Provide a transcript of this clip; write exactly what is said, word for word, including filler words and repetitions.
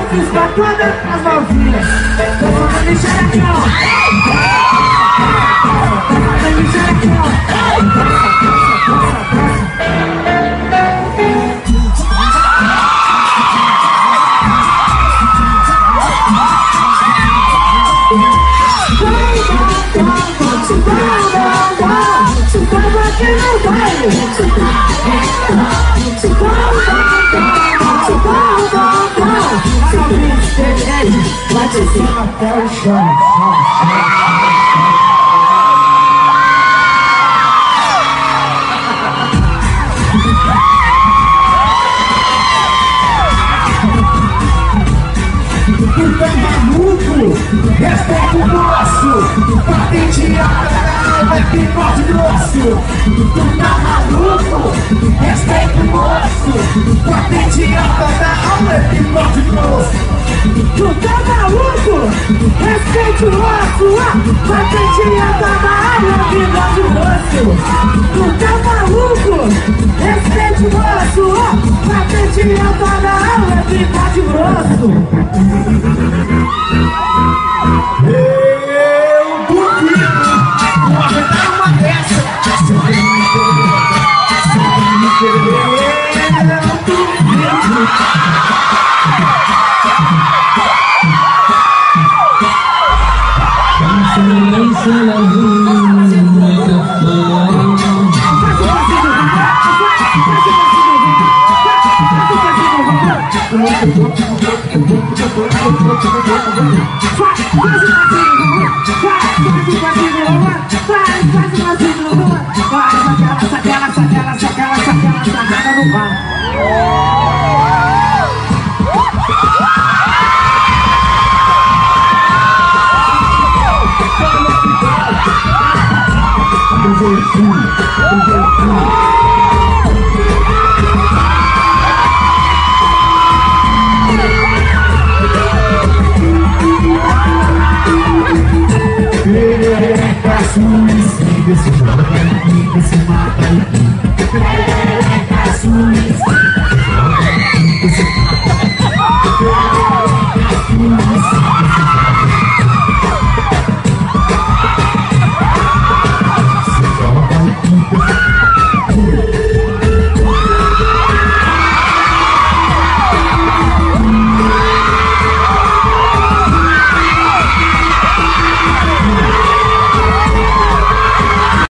fiz pra todas as novinhas. Tô mandando xerecão. Tô mandando xerecão. Vai te ser até o chão. Tu tá maluco? Respeita o nosso. Patenteada é picote grosso. Tu tá maluco? Respeita o moço. Patenteada da aula é picote grosso. Tu tá maluco? Respeite o osso. Patenteada da aula é picote grosso. Tu tá maluco? Respeite o osso. Patenteada da aula é picote grosso. Eu duvido não arredar uma dessa. Se eu me perder, se eu me perder, eu duvido. Silêncio na rua, esse jogo aqui, esse mapa aqui. Perereca, suíça. Esse mapa aqui.